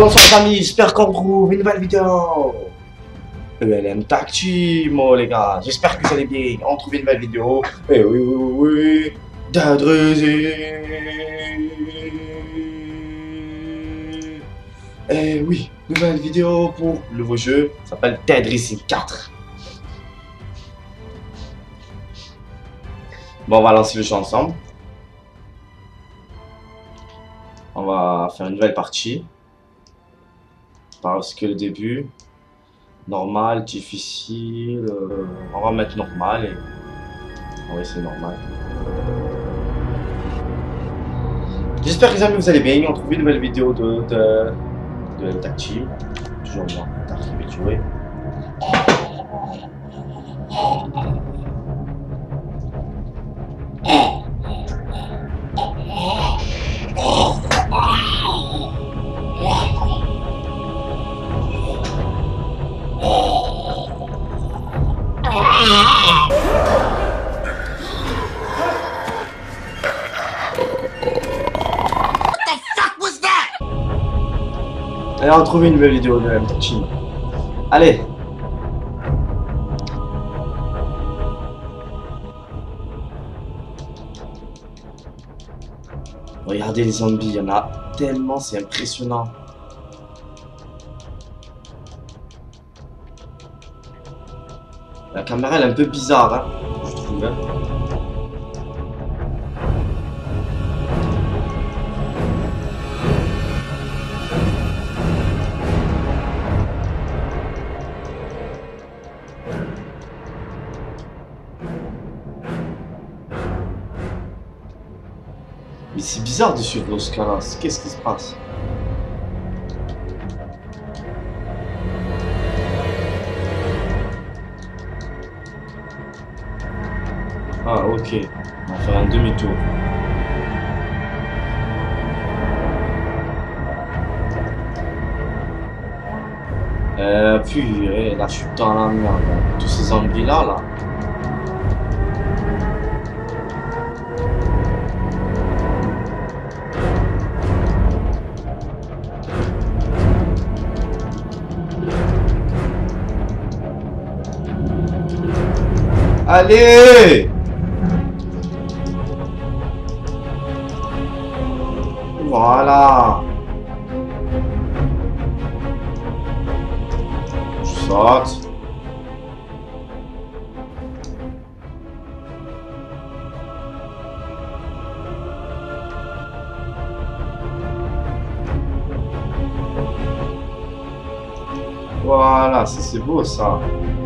bonsoir les amis, j'espère qu'on retrouve une nouvelle vidéo. ELM Tag Team, oh les gars, j'espère que vous allez bien. On trouve une nouvelle vidéo. Eh oui, oui, oui, oui. Dead Rising. Eh oui, nouvelle vidéo pour le nouveau jeu. Ça s'appelle Dead Rising 4. Bon, on va lancer le jeu ensemble. On va faire une nouvelle partie. Parce que le début, normal, difficile, on va mettre normal et on va essayer normal. J'espère que les amis vous allez bien, on trouve une nouvelle vidéo de Tag Team. Toujours moi, d'arriver de jouer. Allez, on va trouver une nouvelle vidéo de Tag Team. Allez. Regardez les zombies, il y en a tellement, c'est impressionnant. La caméra elle est un peu bizarre, hein, je trouve. Hein. Mais c'est bizarre de suivre l'Oscar là, qu'est-ce qui se passe? Ah ok, on va faire un demi-tour. Puis là je suis dans la merde, hein. Tous ces zombies là. Allez! Voilà! Je saute. Voilà, c'est beau ça.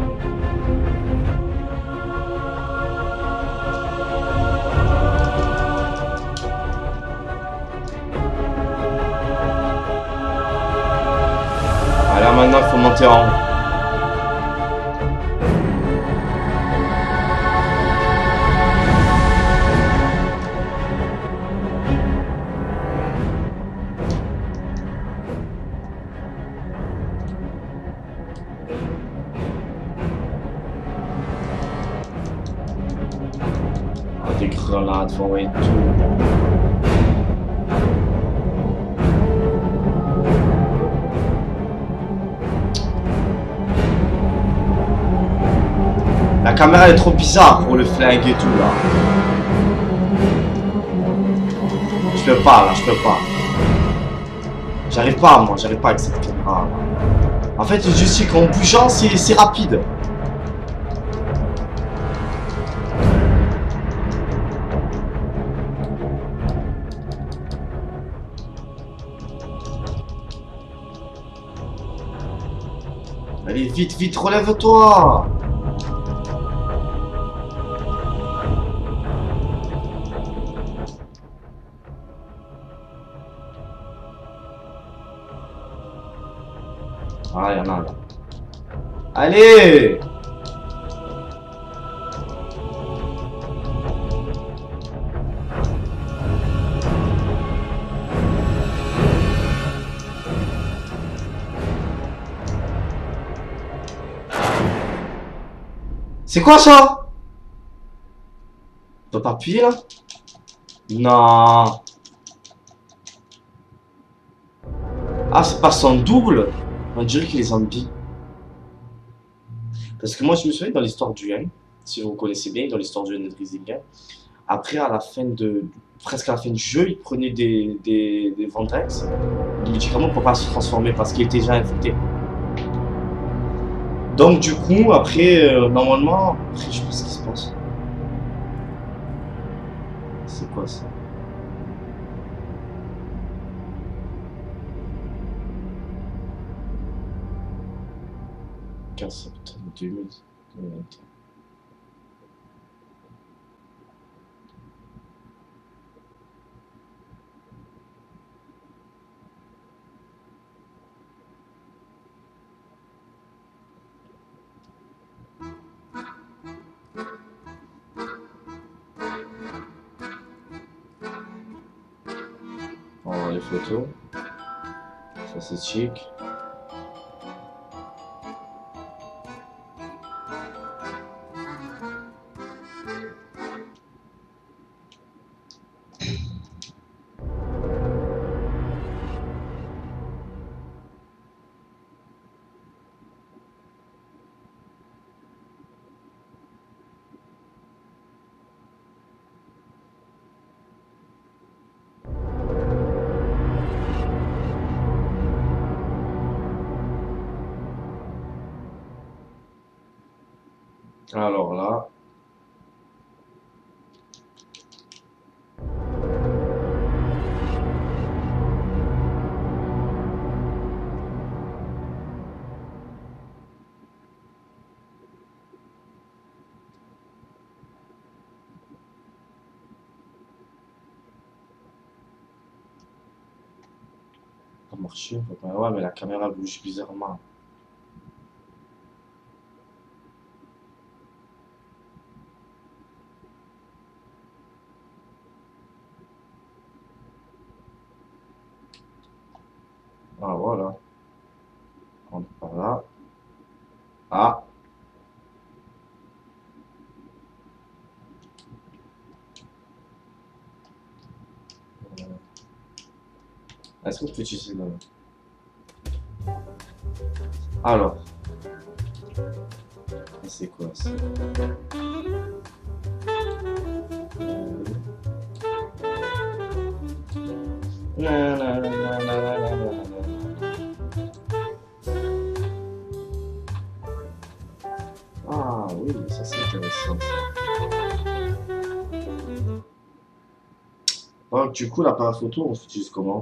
Là maintenant il faut monter en haut. Oh, des grenades, faut envoyer tout. La caméra elle est trop bizarre pour le flingue et tout là. Je peux pas là, je peux pas. J'arrive pas moi, j'arrive pas avec cette caméra là. En fait je sais qu'en bougeant c'est rapide. Allez vite, vite, relève-toi. Ah, il y en a là. Allez! C'est quoi ça? Je dois pas appuyer là? Non. Ah, c'est pas son double? On dirait qu'il est zombie. Parce que moi, je me souviens dans l'histoire du Yen, si vous connaissez bien, dans l'histoire du Yen et de Rizingen, après, à la fin de. Presque à la fin du jeu, il prenait des Ventex, des médicaments pour pas se transformer parce qu'il était déjà infecté. Donc, du coup, après, normalement. Après, je sais pas ce qui se passe. C'est quoi ça? 15 septembre 2021. On va voir les photos. Ça, c'est chic. Alors là. Ça a marché. Ouais, mais la caméra bouge bizarrement. Ah, voilà. On est par là. Ah. Est-ce qu'on peut utiliser le. Alors. C'est quoi ça? Ah oui, ça c'est intéressant ça. Donc, du coup, l'appareil photo, on s'utilise comment?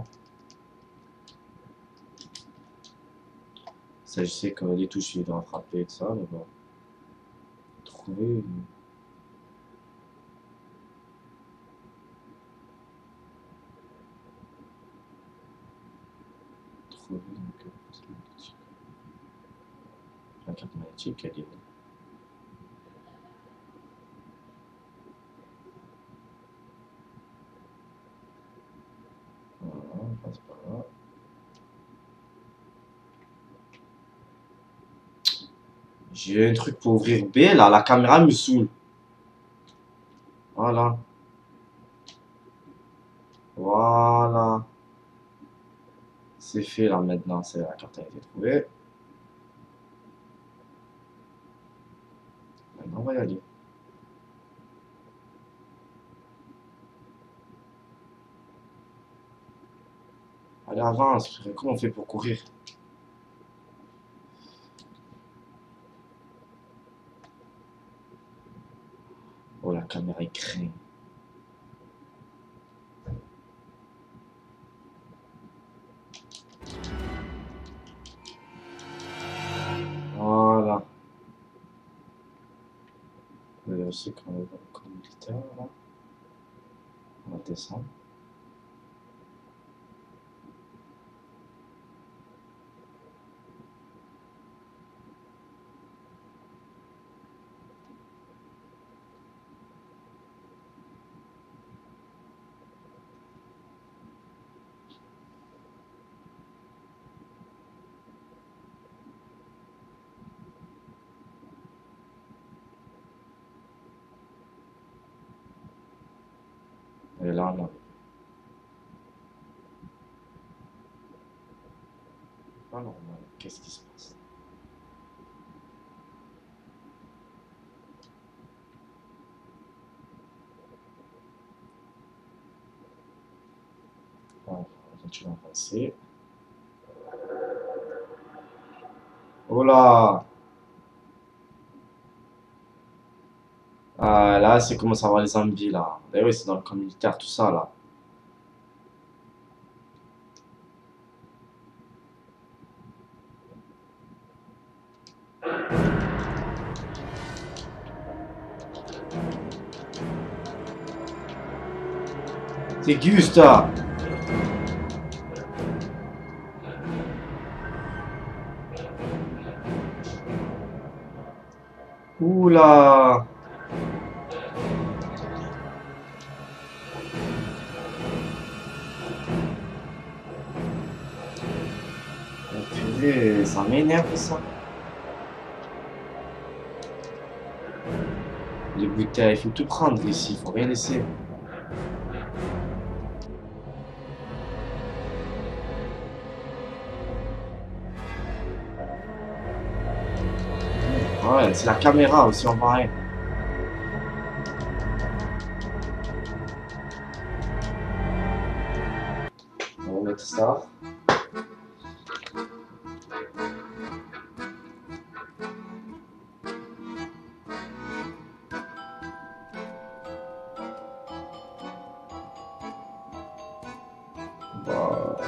Ça, je sais que les touches, il doit frapper et tout ça, mais bon. Trouver une. Trouver une carte magnétique. La carte magnétique, elle est où? Voilà, on passe par là. J'ai un truc pour ouvrir B, là, la caméra me saoule. Voilà, voilà. C'est fait là maintenant, c'est la carte a été trouvée. Maintenant, on va y aller. Allez, avance, frère. Comment on fait pour courir? Oh, la caméra est craint. Voilà. Je sais qu'on va voir le camp militaire là. On va descendre. Et là, on a. pas normal. Qu'est-ce qui se passe? On va continuer à passer. Oh là! Ah, là, c'est comment ça va les zombies là. Ben oui, c'est dans le camp militaire, tout ça là. C'est Gusta! Oula! Oh, purée, ça m'énerve ça. Les bouteilles, il faut tout prendre ici, il faut rien laisser. Ouais, c'est la caméra aussi, on voit rien. On va mettre ça. Bah,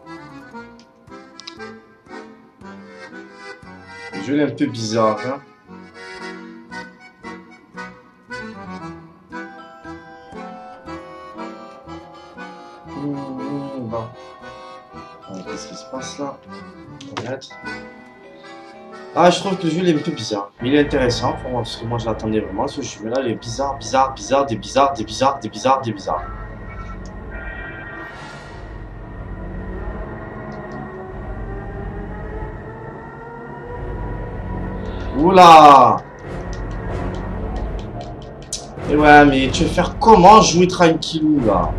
le jeu est un peu bizarre, hein. Bon. Qu'est-ce qui se passe là? Arrête. Ah, je trouve que le jeu il est un peu bizarre. Mais il est intéressant pour moi, parce que moi je l'attendais vraiment ce jeu. Mais là, il est bizarre, bizarre, bizarre, des bizarres, des bizarres, des bizarres, des bizarres. Oula! Et ouais, mais tu veux faire comment jouer tranquillou là?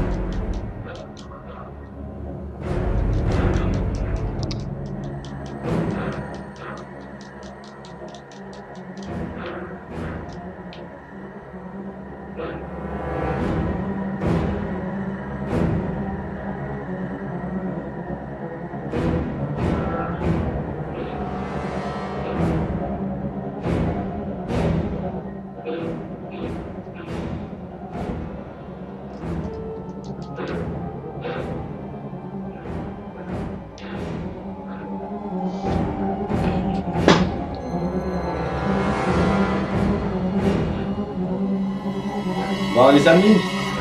Bon les amis,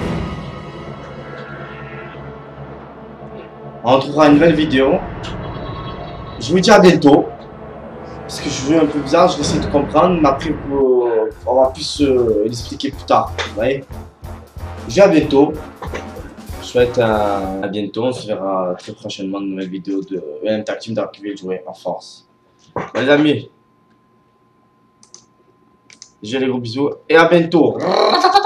on retrouvera une nouvelle vidéo. Je vous dis à bientôt. Parce que je joue un peu bizarre, je vais essayer de comprendre, mais après on va plus l'expliquer plus tard. Vous voyez? Je dis à bientôt. Je souhaite à bientôt. On se verra très prochainement dans une nouvelle vidéo de Tag Team Dark Evil jouer en force. Bon, les amis, j'ai les gros bisous et à bientôt.